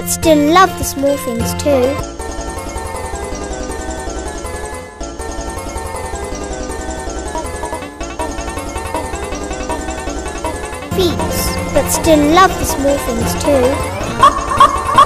but still love the small things too. Feet, but still love the small things too.